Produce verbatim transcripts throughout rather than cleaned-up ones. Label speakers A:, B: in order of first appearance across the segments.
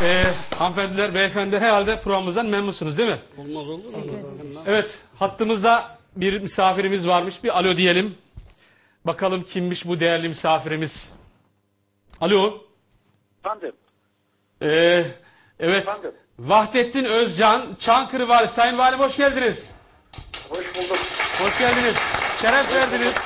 A: Ee, hanımefendiler, beyefendi herhalde programımızdan memnunsunuz değil mi?
B: Olmaz olur mu?
A: Evet, hattımızda bir misafirimiz varmış. Bir alo diyelim. Bakalım kimmiş bu değerli misafirimiz. Alo.
C: Efendim.
A: Ee, evet.
C: Efendim.
A: Vahdettin Özcan, Çankırı Vali. Sayın Valim hoş geldiniz.
C: Hoş bulduk.
A: Hoş geldiniz. Şeref verdiniz.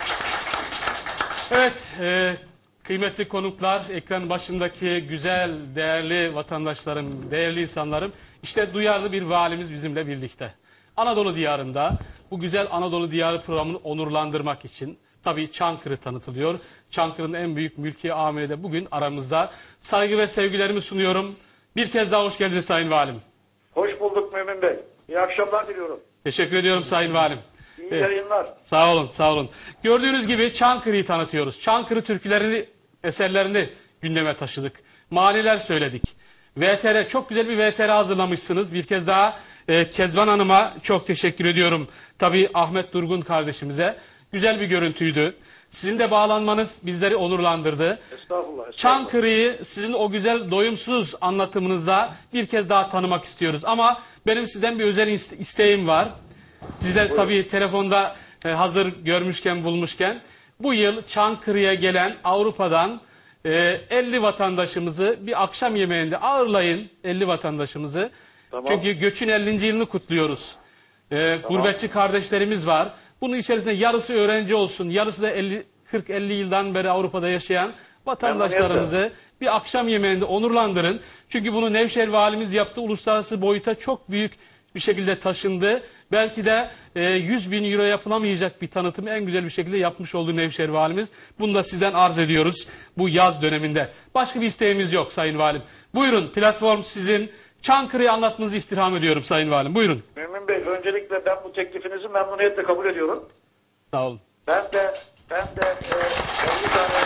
A: Evet, e, kıymetli konuklar, ekran başındaki güzel, değerli vatandaşlarım, değerli insanlarım. İşte duyarlı bir valimiz bizimle birlikte. Anadolu diyarında bu güzel Anadolu Diyarı programını onurlandırmak için tabii Çankırı tanıtılıyor. Çankırı'nın en büyük mülki amiri de bugün aramızda. Saygı ve sevgilerimi sunuyorum. Bir kez daha hoş geldiniz Sayın Valim.
C: Hoş bulduk Mümin Bey. İyi akşamlar diliyorum.
A: Teşekkür ediyorum Sayın Valim.
C: İyi
A: Evet.
C: yayınlar.
A: Sağ olun, sağ olun. Gördüğünüz gibi Çankırı'yı tanıtıyoruz. Çankırı türkülerini, eserlerini gündeme taşıdık. Maniler söyledik. V T R, çok güzel bir V T R hazırlamışsınız. Bir kez daha e, Kezban Hanım'a çok teşekkür ediyorum. Tabii Ahmet Durgun kardeşimize. Güzel bir görüntüydü. Sizin de bağlanmanız bizleri onurlandırdı.
C: Estağfurullah. estağfurullah.
A: Çankırı'yı sizin o güzel doyumsuz anlatımınızda bir kez daha tanımak istiyoruz. Ama benim sizden bir özel isteğim var. Siz de tabii telefonda e, hazır görmüşken bulmuşken bu yıl Çankırı'ya gelen Avrupa'dan e, elli vatandaşımızı bir akşam yemeğinde ağırlayın, elli vatandaşımızı.
C: Tamam.
A: Çünkü göçün ellinci yılını kutluyoruz. E, tamam. Gurbetçi kardeşlerimiz var. Bunun içerisinde yarısı öğrenci olsun, yarısı da kırk elli yıldan beri Avrupa'da yaşayan vatandaşlarımızı bir akşam yemeğinde onurlandırın. Çünkü bunu Nevşehir valimiz yaptı, uluslararası boyuta çok büyük bir şekilde taşındı. Belki de e, yüz bin euro yapılamayacak bir tanıtımı en güzel bir şekilde yapmış oldu Nevşehir valimiz. Bunu da sizden arz ediyoruz bu yaz döneminde. Başka bir isteğimiz yok Sayın Valim. Buyurun, platform sizin. Çankırı'yı anlatmanızı istirham ediyorum Sayın Valim. Buyurun.
C: Mümin Bey, öncelikle ben bu teklifinizi memnuniyetle kabul ediyorum.
A: Sağ olun.
C: Ben de ben de e, elli tane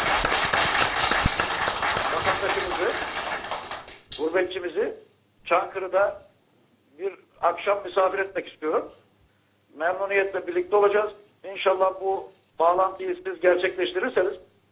C: vatandaşımızı, gurbetçimizi Çankırı'da bir akşam misafir etmek istiyorum. Memnuniyetle birlikte olacağız. İnşallah bu bağlantıyı siz gerçekleştirirseniz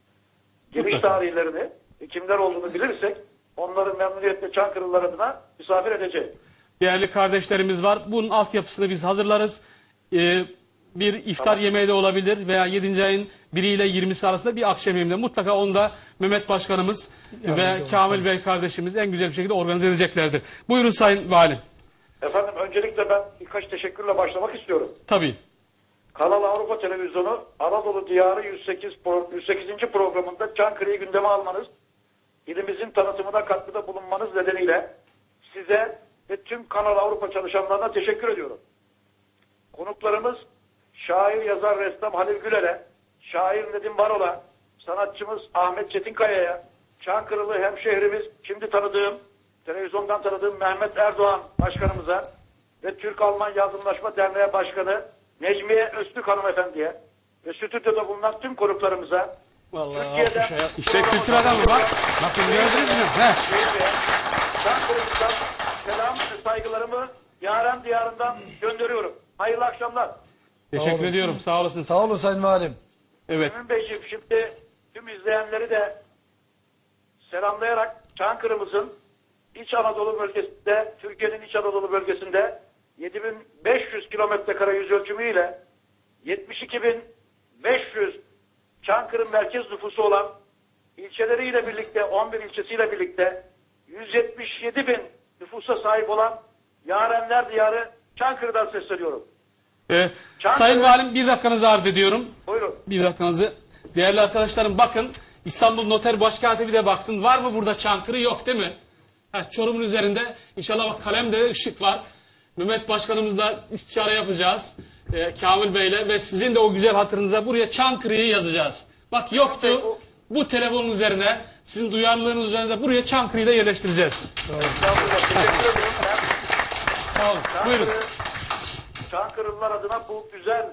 C: giriş tarihlerini, kimler olduğunu bilirsek onları memnuniyetle Çankırılılar adına misafir edeceğiz.
A: Değerli kardeşlerimiz var. Bunun altyapısını biz hazırlarız. Ee, bir iftar tamam. yemeği de olabilir veya yedinci ayın biri ile yirmisi arasında bir akşam yemeğinde. Mutlaka onu da Mehmet Başkanımız Yardımcı ve olur, Kamil tabii. Bey kardeşimiz en güzel bir şekilde organize edeceklerdir. Buyurun Sayın Valim.
C: Efendim, öncelikle ben birkaç teşekkürle başlamak istiyorum.
A: Tabii.
C: Kanal Avrupa Televizyonu Anadolu Diyarı yüz sekiz, yüz sekizinci programında Çankırı'yı gündeme almanız, ilimizin tanıtımına katkıda bulunmanız nedeniyle size ve tüm Kanal Avrupa çalışanlarına teşekkür ediyorum. Konuklarımız şair, yazar, ressam Halil Güler'e, şair Nedim Varol'a, sanatçımız Ahmet Çetinkaya'ya, Çankırılı hemşehrimiz, şimdi tanıdığım, televizyondan tanıdığım Mehmet Erdoğan Başkanımıza ve Türk-Alman Yardımlaşma Derneği Başkanı Necmiye Öztürk Hanımefendi'ye ve stüdyoda bulunan tüm konuklarımıza,
B: vallahi
C: Türkiye'den
A: işte kültür adamı bak. Bakın gördünüz mü? He.
C: Çankırı'dan selam ve saygılarımı Yaren diyarından gönderiyorum. Hayırlı akşamlar.
A: Teşekkür
B: Sağ
A: ediyorum. Sağ olasın.
B: Sağ olun Sayın Valim.
A: Evet.
C: Mümin Beyciğim, şimdi tüm izleyenleri de selamlayarak Çankırı'mızın İç Anadolu bölgesinde, Türkiye'nin İç Anadolu bölgesinde yedi bin beş yüz kilometre kare yüz ölçümüyle yetmiş iki bin beş yüz Çankırı merkez nüfusu olan ilçeleriyle birlikte on bir ilçesiyle birlikte yüz yetmiş yedi bin nüfusa sahip olan Yarenler Diyarı Çankırı'dan sesleniyorum.
A: Ee,
C: Çankırı...
A: Sayın Valim, bir dakikanızı arz ediyorum.
C: Buyurun.
A: Bir dakikanızı. Değerli arkadaşlarım, bakın İstanbul Noter Başkatibi de baksın. Var mı burada Çankırı? Yok değil mi? Heh, Çorum'un üzerinde inşallah bak kalemde ışık var. Mehmet Başkanımızla istişare yapacağız. Ee, Kamil Bey'le ve sizin de o güzel hatırınıza buraya Çankırı'yı yazacağız. Bak yoktu. Bu telefonun üzerine, sizin duyarlılığınız üzerine buraya Çankırı'yı da yerleştireceğiz.
C: Sağ olun.
A: Sağ olun. Buyurun.
C: Çankırılılar adına bu güzel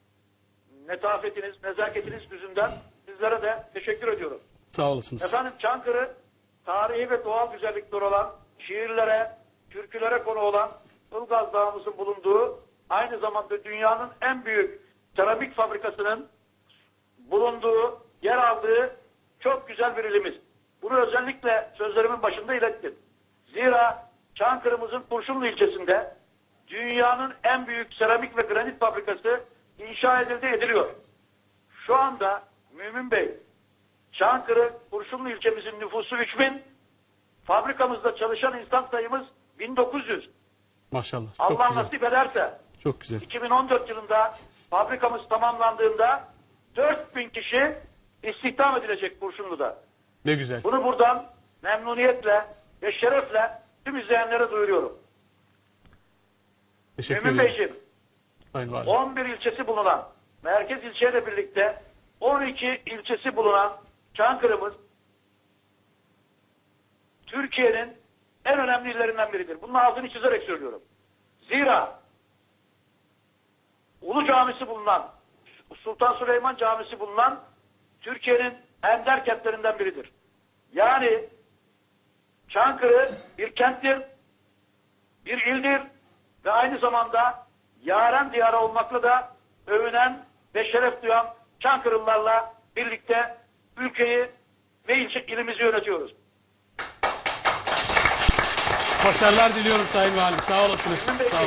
C: netafetiniz, nezaketiniz yüzünden sizlere de teşekkür ediyorum.
A: Sağ olasınız.
C: Efendim, Çankırı tarihi ve doğal güzellikleri olan, şiirlere, türkülere konu olan Ilgaz Dağımızın bulunduğu, aynı zamanda dünyanın en büyük seramik fabrikasının bulunduğu, yer aldığı çok güzel bir ilimiz. Bunu özellikle sözlerimin başında ilettim. Zira Çankırı'mızın Kurşunlu ilçesinde dünyanın en büyük seramik ve granit fabrikası inşa edildi, ediliyor. Şu anda Mümin Bey, Çankırı Kurşunlu ilçemizin nüfusu üç bin, fabrikamızda çalışan insan sayımız bin dokuz yüz.
A: Maşallah. Çok
C: Allah
A: güzel.
C: nasip ederse
A: Çok güzel.
C: iki bin on dört yılında fabrikamız tamamlandığında dört bin kişi istihdam edilecek Kurşunlu'da.
A: Ne güzel.
C: Bunu buradan memnuniyetle ve şerefle tüm izleyenlere duyuruyorum.
A: Teşekkür
C: Mümin
A: ederim.
C: Beyciğim,
A: Sayın Valim.
C: on bir ilçesi bulunan, merkez ilçeyle birlikte on iki ilçesi bulunan Çankırı'mız Türkiye'nin en önemli illerinden biridir. Bunun altını çizerek söylüyorum. Zira Ulu Camisi bulunan, Sultan Süleyman Camisi bulunan Türkiye'nin ender kentlerinden biridir. Yani Çankırı bir kenttir, bir ildir ve aynı zamanda yaren diyarı olmakla da övünen ve şeref duyan Çankırılılarla birlikte ülkeyi ve ilçe, ilimizi yönetiyoruz.
A: Başarılar diliyorum Sayın Valim. Sağ olasınız.
C: Mümin Bey,
A: Sağ olun.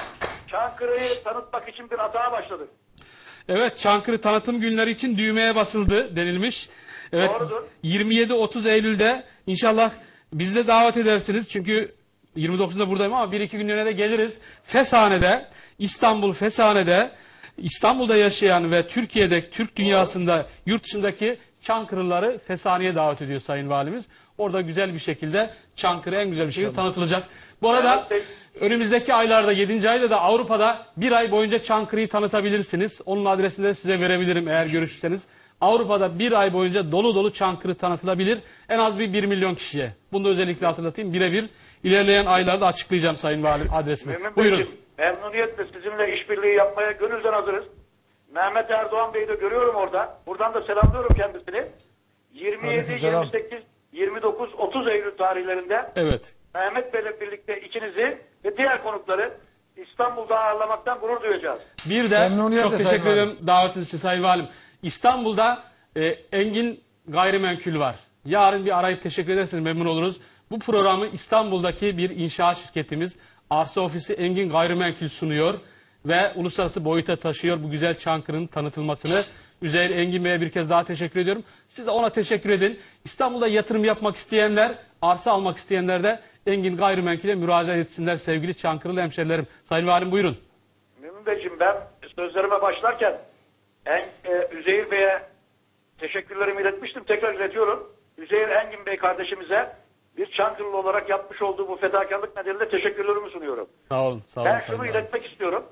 C: Çankırı'yı tanıtmak için bir atağa başladık.
A: Evet, Çankırı tanıtım günleri için düğmeye basıldı denilmiş. Evet,
C: Doğrudur.
A: yirmi yedi otuz Eylül'de inşallah bizi de davet edersiniz. Çünkü yirmi dokuzunda buradayım ama bir iki günlüğüne de geliriz. Feshane'de, İstanbul Feshane'de, İstanbul'da yaşayan ve Türkiye'de, Türk dünyasında, yurt dışındaki Çankırılıları Feshane'ye davet ediyor Sayın Valimiz. Orada güzel bir şekilde Çankırı en güzel bir şekilde tanıtılacak. Bu arada
C: Evet.
A: önümüzdeki aylarda, yedinci ayda da Avrupa'da bir ay boyunca Çankırı'yı tanıtabilirsiniz. Onun adresini de size verebilirim eğer görüşürseniz. Avrupa'da bir ay boyunca dolu dolu Çankırı tanıtılabilir. En az bir 1 milyon kişiye. Bunu da özellikle hatırlatayım. Birebir ilerleyen aylarda açıklayacağım Sayın Valim adresini.
C: Mümin
A: Buyurun.
C: Beyciğim, memnuniyetle sizinle işbirliği yapmaya gönülden hazırız. Mehmet Erdoğan Bey'i de görüyorum orada. Buradan da selamlıyorum kendisini. yirmi yedi,
B: Aleykümselam.
C: yirmi sekiz, yirmi dokuz, otuz Eylül tarihlerinde
A: Evet.
C: Mehmet Bey'le birlikte ikinizi ve diğer konukları İstanbul'da ağırlamaktan gurur duyacağız.
A: Bir de
B: Memnuniyetle
A: çok
B: Sayın
A: teşekkür
B: Valim.
A: ederim davetiniz için Sayın Valim. İstanbul'da e, Engin Gayrimenkul var. Yarın bir arayıp teşekkür ederseniz memnun oluruz. Bu programı İstanbul'daki bir inşaat şirketimiz Arsa Ofisi Engin Gayrimenkul sunuyor ve uluslararası boyuta taşıyor bu güzel Çankırı'nın tanıtılmasını. Üzeyir Engin Bey'e bir kez daha teşekkür ediyorum. Siz de ona teşekkür edin. İstanbul'da yatırım yapmak isteyenler, arsa almak isteyenler de Engin Gayrimenkul'e müracaat etsinler sevgili Çankırılı hemşerilerim. Sayın Valim buyurun.
C: Mümin Beyciğim, ben sözlerime başlarken en, e, Üzeyir Bey'e teşekkürlerimi iletmiştim. Tekrar iletiyorum. Üzeyir Engin Bey kardeşimize bir Çankırılı olarak yapmış olduğu bu fedakarlık nedeniyle teşekkürlerimi sunuyorum.
A: Sağ olun. Sağ olun
C: Ben
A: Sayın
C: şunu
A: Valim.
C: iletmek istiyorum.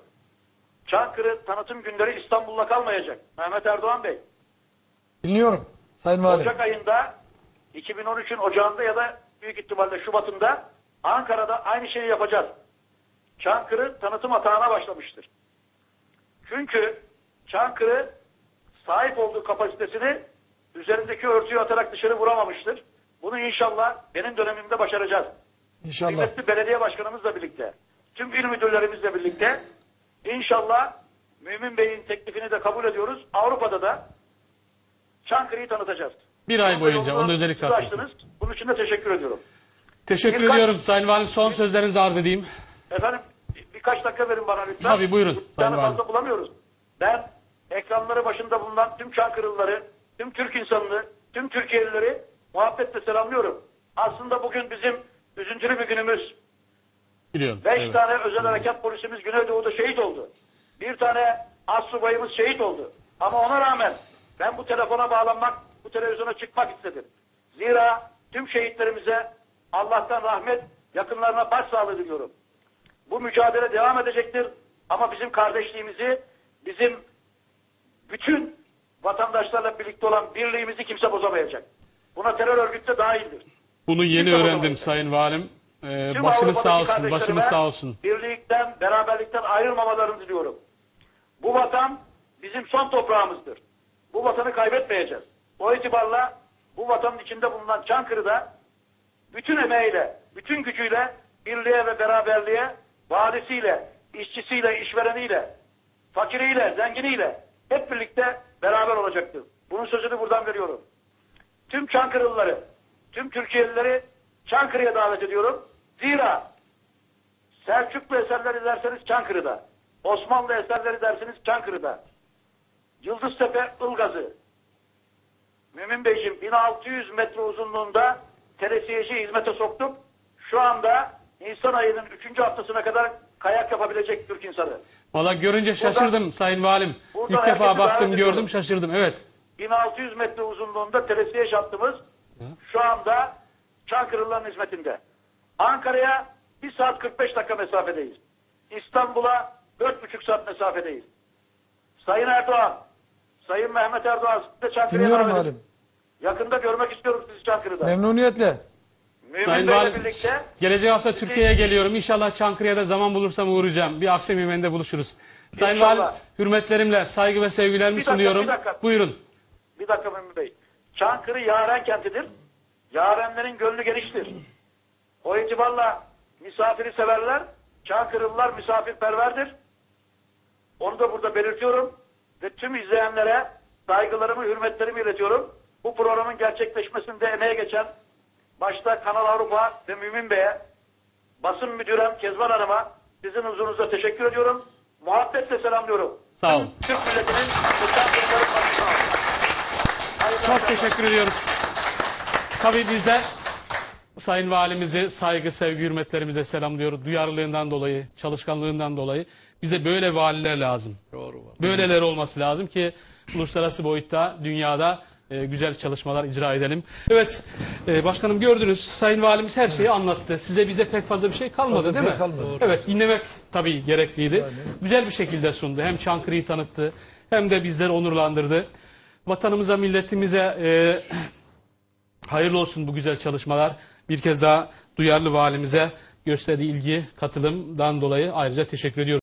C: Çankırı tanıtım günleri İstanbul'da kalmayacak. Mehmet Erdoğan Bey,
B: Dinliyorum. Sayın Valim.
C: Ocak ayında iki bin on üçün Ocağında ya da büyük ihtimalle Şubat'ında Ankara'da aynı şeyi yapacağız. Çankırı tanıtım atağına başlamıştır. Çünkü Çankırı sahip olduğu kapasitesini üzerindeki örtüyü atarak dışarı vuramamıştır. Bunu inşallah benim dönemimde başaracağız.
B: İnşallah.
C: Kıymetli belediye başkanımızla birlikte, tüm il müdürlerimizle birlikte inşallah Mümin Bey'in teklifini de kabul ediyoruz. Avrupa'da da Çankırı'yı tanıtacağız.
A: Bir ay
C: Bunun
A: boyunca
C: yolunu
A: onu özellikle
C: siz
A: hatırlatın.
C: açtınız. Bunun için de teşekkür ediyorum.
A: Teşekkür
C: Birkaç-
A: ediyorum Sayın Valim. Son sözlerinizi arz edeyim.
C: Efendim bir- birkaç dakika verin bana lütfen.
A: Tabii, buyurun,
C: Bir
A: Sayın
C: tane
A: Valim.
C: fazla bulamıyoruz. Ben ekranları başında bulunan tüm Çankırılıları, tüm Türk insanını, tüm Türkiye'lileri muhabbetle selamlıyorum. Aslında bugün bizim üzüntülü bir günümüz.
A: Biliyorum.
C: Beş
A: Evet.
C: tane özel harekat polisimiz Güneydoğu'da şehit oldu. Bir tane astsubayımız şehit oldu. Ama ona rağmen ben bu telefona bağlanmak, bu televizyona çıkmak istedim. Zira tüm şehitlerimize Allah'tan rahmet, yakınlarına başsağlığı diliyorum. Bu mücadele devam edecektir. Ama bizim kardeşliğimizi, bizim bütün vatandaşlarla birlikte olan birliğimizi kimse bozamayacak. Buna terör örgütü de dahildir.
A: Bunu yeni
C: Kimse
A: öğrendim
C: bozamayacak.
A: Sayın Valim. Ee,
C: Tüm
A: başınız
C: Avrupa'daki
A: sağ olsun.
C: kardeşlerime
A: Başınız sağ olsun.
C: Birlikten, beraberlikten ayrılmamalarını diliyorum. Bu vatan bizim son toprağımızdır. Bu vatanı kaybetmeyeceğiz. O itibarla bu vatanın içinde bulunan Çankırı'da bütün emeğiyle, bütün gücüyle birliğe ve beraberliğe, valisiyle, işçisiyle, işvereniyle, fakiriyle, zenginiyle hep birlikte beraber olacaktır. Bunun sözünü buradan veriyorum. Tüm Çankırılıları, tüm Türkiye'lileri Çankırı'ya davet ediyorum. Zira Selçuklu eserleri derseniz Çankırı'da, Osmanlı eserleri derseniz Çankırı'da, Yıldıztepe Ilgazı, Mümin Beyciğim bin altı yüz metre uzunluğunda teresiyeci hizmete soktuk. Şu anda Nisan ayının üçüncü haftasına kadar kayak yapabilecek Türk insanı.
A: Valla görünce şaşırdım Sayın Valim.
C: buradan
A: İlk defa
C: herkesi
A: baktım,
C: davet ediyorum.
A: gördüm, şaşırdım. Evet.
C: bin altı yüz metre uzunluğunda teresiyeci hattımız şu anda Çankırılıların hizmetinde. Ankara'ya bir saat kırk beş dakika mesafedeyiz. İstanbul'a dört buçuk saat mesafedeyiz. Sayın Erdoğan, Sayın Mehmet Erdoğan, siz de Çankırı'ya
B: Dinliyorum
C: davet edin.
B: valim.
C: Yakında görmek istiyorum sizi Çankırı'da.
B: Memnuniyetle.
C: Mümin
A: Sayın
C: Bey'le
A: Valim,
C: birlikte
A: gelecek hafta Türkiye'ye geliyorum. İnşallah Çankırı'ya da zaman bulursam uğrayacağım. Bir akşam yemeğinde buluşuruz. Sayın
C: İnşallah.
A: Valim, hürmetlerimle, saygı ve sevgilerimi
C: Bir dakika,
A: sunuyorum.
C: bir dakika.
A: Buyurun.
C: bir dakika Mümin Bey. Çankırı yaren kentidir. Yarenlerin gönlü geniştir. O itibarla misafiri severler. Çankırılılar misafirperverdir. Onu da burada belirtiyorum. Ve tüm izleyenlere saygılarımı, hürmetlerimi iletiyorum. Bu programın gerçekleşmesinde emeğe geçen başta Kanal Avrupa ve Mümin Bey'e, basın müdürem Kezban Hanım'a sizin huzurunuzda teşekkür ediyorum. Muhabbetle selamlıyorum.
A: Sağ olun.
C: Tüm Türk milletinin ve Çankırıların başına alın. Hayırlı
A: Çok
C: akşamlar.
A: teşekkür ediyoruz. Tabii biz de Sayın Valimizi saygı, sevgi, hürmetlerimize selamlıyoruz. Duyarlılığından dolayı, çalışkanlığından dolayı bize böyle valiler lazım.
B: Doğru.
A: Böyleleri olması lazım ki uluslararası boyutta, dünyada e, güzel çalışmalar icra edelim. Evet, e, başkanım gördünüz, Sayın Valimiz her şeyi anlattı. Size bize pek fazla bir şey kalmadı
B: Tabii,
A: değil mi?
B: pek kalmadı. Doğru.
A: Evet, dinlemek tabii gerekliydi. Güzel bir şekilde sundu. Hem Çankırı'yı tanıttı, hem de bizleri onurlandırdı. Vatanımıza, milletimize e, hayırlı olsun bu güzel çalışmalar. Bir kez daha duyarlı valimize gösterdiği ilgi, katılımdan dolayı ayrıca teşekkür ediyorum.